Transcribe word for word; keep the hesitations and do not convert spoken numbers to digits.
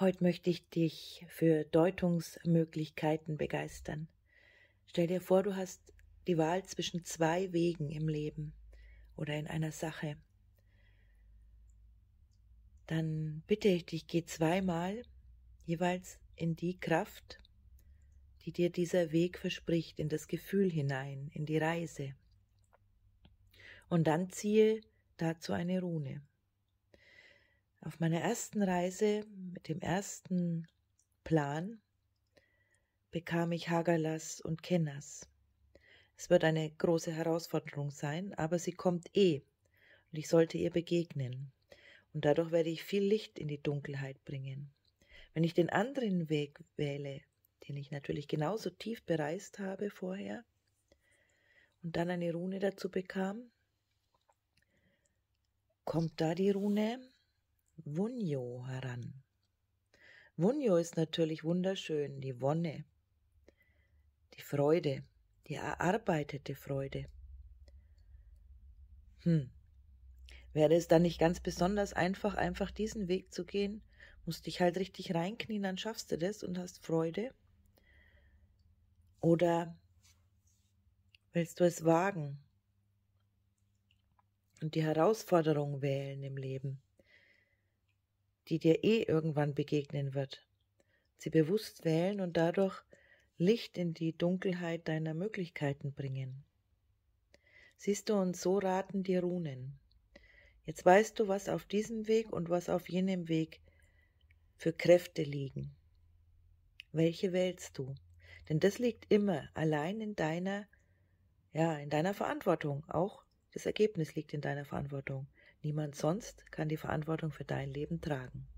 Heute möchte ich dich für Deutungsmöglichkeiten begeistern. Stell dir vor, du hast die Wahl zwischen zwei Wegen im Leben oder in einer Sache. Dann bitte ich dich, geh zweimal jeweils in die Kraft, die dir dieser Weg verspricht, in das Gefühl hinein, in die Reise. Und dann ziehe dazu eine Rune. Auf meiner ersten Reise mit dem ersten Plan bekam ich Hagalas und Kennas. Es wird eine große Herausforderung sein, aber sie kommt eh und ich sollte ihr begegnen. Und dadurch werde ich viel Licht in die Dunkelheit bringen. Wenn ich den anderen Weg wähle, den ich natürlich genauso tief bereist habe vorher, und dann eine Rune dazu bekam, kommt da die Rune Wunjo heran. Wunjo ist natürlich wunderschön, die Wonne, die Freude, die erarbeitete Freude. Hm. Wäre es dann nicht ganz besonders einfach, einfach diesen Weg zu gehen? Musst dich halt richtig reinknien, dann schaffst du das und hast Freude. Oder willst du es wagen und die Herausforderung wählen im Leben, die dir eh irgendwann begegnen wird? Sie bewusst wählen und dadurch Licht in die Dunkelheit deiner Möglichkeiten bringen. Siehst du, und so raten die Runen. Jetzt weißt du, was auf diesem Weg und was auf jenem Weg für Kräfte liegen. Welche wählst du? Denn das liegt immer allein in deiner, ja, in deiner Verantwortung. Auch das Ergebnis liegt in deiner Verantwortung. Niemand sonst kann die Verantwortung für dein Leben tragen.